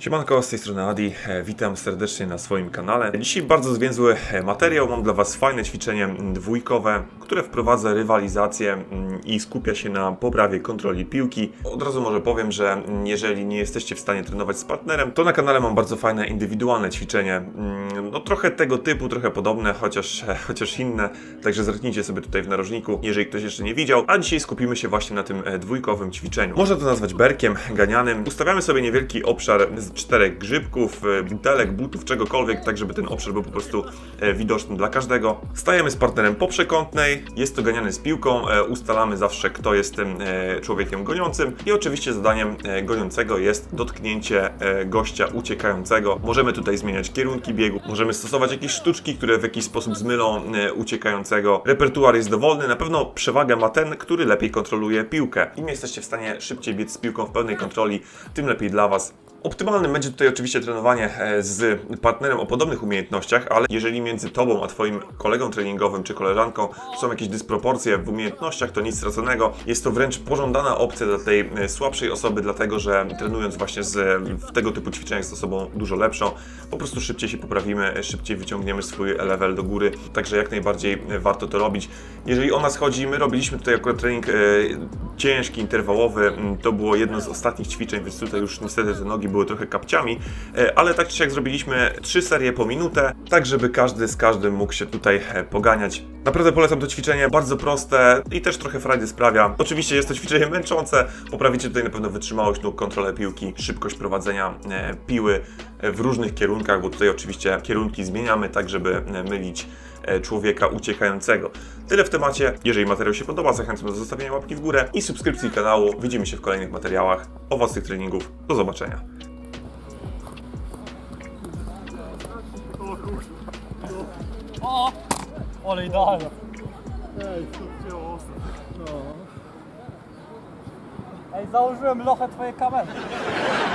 Siemanko, z tej strony Adi, witam serdecznie na swoim kanale. Dzisiaj bardzo zwięzły materiał, mam dla Was fajne ćwiczenie dwójkowe, które wprowadza rywalizację i skupia się na poprawie kontroli piłki. Od razu może powiem, że jeżeli nie jesteście w stanie trenować z partnerem, to na kanale mam bardzo fajne indywidualne ćwiczenie. No trochę tego typu, trochę podobne, chociaż inne, także zerknijcie sobie tutaj w narożniku, jeżeli ktoś jeszcze nie widział. A dzisiaj skupimy się właśnie na tym dwójkowym ćwiczeniu. Można to nazwać berkiem ganianym. Ustawiamy sobie niewielki obszar z 4 grzybków, butelek, butów, czegokolwiek, tak żeby ten obszar był po prostu widoczny dla każdego. Stajemy z partnerem po przekątnej, jest to ganiany z piłką, ustalamy zawsze, kto jest tym człowiekiem goniącym i oczywiście zadaniem goniącego jest dotknięcie gościa uciekającego. Możemy tutaj zmieniać kierunki biegu, możemy stosować jakieś sztuczki, które w jakiś sposób zmylą uciekającego. Repertuar jest dowolny, na pewno przewagę ma ten, który lepiej kontroluje piłkę. Im jesteście w stanie szybciej biec z piłką w pełnej kontroli, tym lepiej dla Was. Optymalnym będzie tutaj oczywiście trenowanie z partnerem o podobnych umiejętnościach, ale jeżeli między Tobą a Twoim kolegą treningowym czy koleżanką są jakieś dysproporcje w umiejętnościach, to nic straconego. Jest to wręcz pożądana opcja dla tej słabszej osoby, dlatego że trenując właśnie w tego typu ćwiczeniach z osobą dużo lepszą, po prostu szybciej się poprawimy, szybciej wyciągniemy swój level do góry, także jak najbardziej warto to robić. Jeżeli o nas chodzi, my robiliśmy tutaj akurat trening ciężki, interwałowy, to było jedno z ostatnich ćwiczeń, więc tutaj już niestety te nogi były trochę kapciami, ale tak czy siak zrobiliśmy 3 serie po minutę, tak żeby każdy z każdym mógł się tutaj poganiać. Naprawdę polecam to ćwiczenie, bardzo proste i też trochę frajdy sprawia. Oczywiście jest to ćwiczenie męczące, poprawicie tutaj na pewno wytrzymałość nóg, kontrolę piłki, szybkość prowadzenia piły w różnych kierunkach, bo tutaj oczywiście kierunki zmieniamy tak, żeby mylić człowieka uciekającego. Tyle w temacie. Jeżeli materiał się podoba, zachęcam do zostawienia łapki w górę i subskrypcji kanału. Widzimy się w kolejnych materiałach. Owocnych treningów. Do zobaczenia. O! Ale idealnie. Ej, założyłem lochę twojej kamery.